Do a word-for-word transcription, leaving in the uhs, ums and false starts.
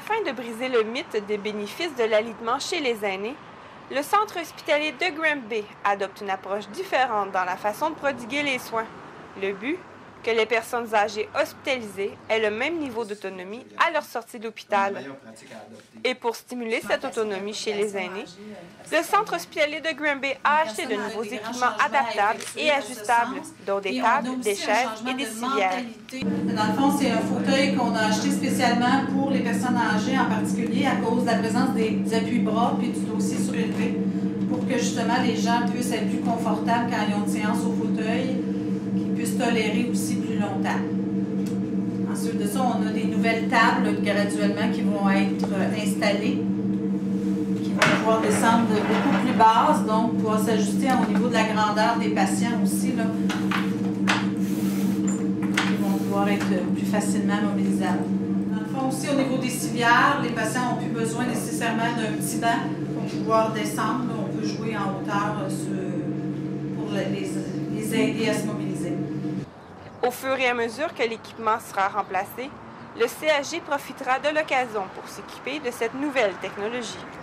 Afin de briser le mythe des bénéfices de l'alitement chez les aînés, le centre hospitalier de Granby adopte une approche différente dans la façon de prodiguer les soins. Le but, que les personnes âgées hospitalisées aient le même niveau d'autonomie à leur sortie d'hôpital. Et pour stimuler cette autonomie chez les aînés, le centre hospitalier de Granby a acheté de nouveaux équipements adaptables et ajustables, dont des tables, des chaises et des civières. Dans le fond, c'est un fauteuil qu'on a acheté spécialement pour les personnes âgées en particulier à cause de la présence des appuis-bras puis du dossier surélevé pour que justement les gens puissent être plus confortables quand ils ont une séance au fauteuil, qu'ils puissent tolérer aussi plus longtemps. Ensuite de ça, on a des nouvelles tables graduellement qui vont être installées, qui vont pouvoir descendre beaucoup plus basses, donc pouvoir s'ajuster au niveau de la grandeur des patients aussi, là, qui vont pouvoir être plus facilement mobilisables. Dans le fond aussi, au niveau des civières, les patients n'ont plus besoin nécessairement d'un petit banc pour pouvoir descendre. Là, on peut jouer en hauteur sur, pour les, les aider à se mobiliser. Au fur et à mesure que l'équipement sera remplacé, le C H G profitera de l'occasion pour s'équiper de cette nouvelle technologie.